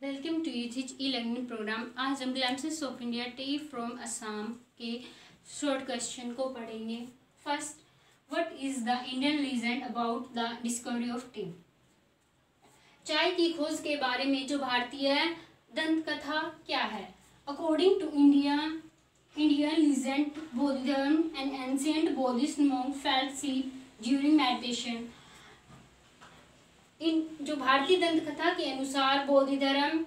Welcome to UGC e learning program. आज हम glimpses of India tea from Assam के short question को पढ़ेंगे। First, what is the Indian legend about the discovery of tea. चाय की खोज के बारे में जो भारतीय दंत कथा क्या है? According to Indian legend, Buddhism and ancient Buddhist monk fell asleep during meditation। इन जो भारतीय दंत कथा के अनुसार बोधिधर्म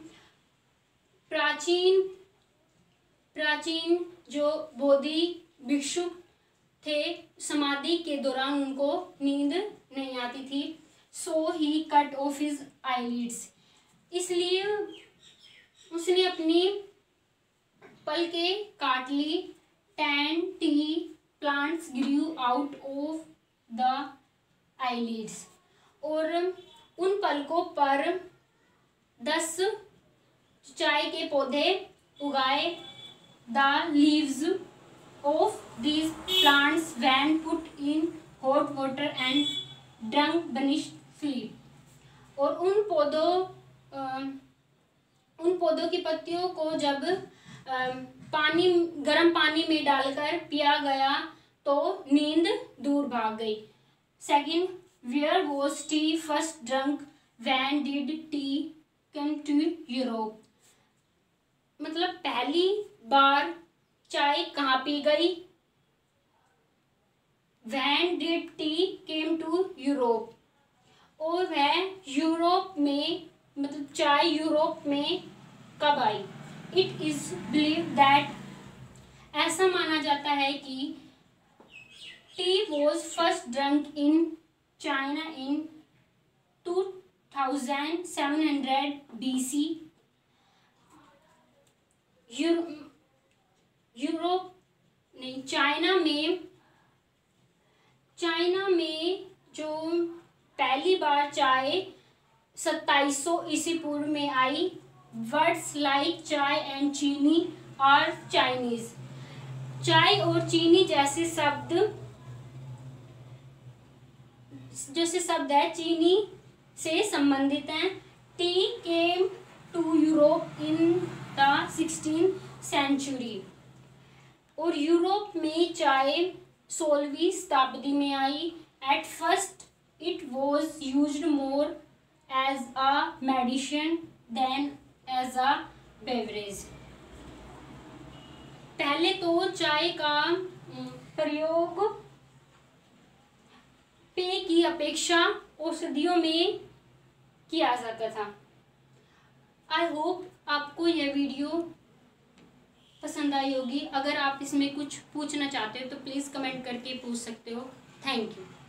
प्राचीन जो बोधि भिक्षु थे, समाधि के दौरान उनको नींद नहीं आती थी। So he cut off his eyelids, इसलिए उसने अपनी पलकें काट ली। 10 tea plants grew out of the eyelids, और उन पलकों पर 10 चाय के पौधे उगाए। The leaves of these plants when put in hot water and drunk banish sleep, और उन पौधों की पत्तियों को जब गर्म पानी में डालकर पिया गया तो नींद दूर भाग गई। Second, Where was tea first drunk? When did tea come to Europe? मतलब पहली बार चाय कहाँ पी गई? When did tea came to Europe? और वह यूरोप में, मतलब चाय यूरोप में कब आई? It is believed that, ऐसा माना जाता है कि tea was first drunk in China in 2700 BC। Europe नहीं, चाइना में जो पहली बार चाय 2700 ईसा पूर्व में आई। Words like chai and chini are Chinese, चाय और चीनी जैसे शब्द है चीनी से संबंधित हैं। Tea came to Europe in the 16th century, और यूरोप में चाय 16वीं शताब्दी में आई। At first it was used more as a medicine than as a beverage. पहले तो चाय का प्रयोग पेय की अपेक्षा औषधियों में किया जाता था। आई होप आपको यह वीडियो पसंद आई होगी। अगर आप इसमें कुछ पूछना चाहते हो तो प्लीज़ कमेंट करके पूछ सकते हो। Thank you.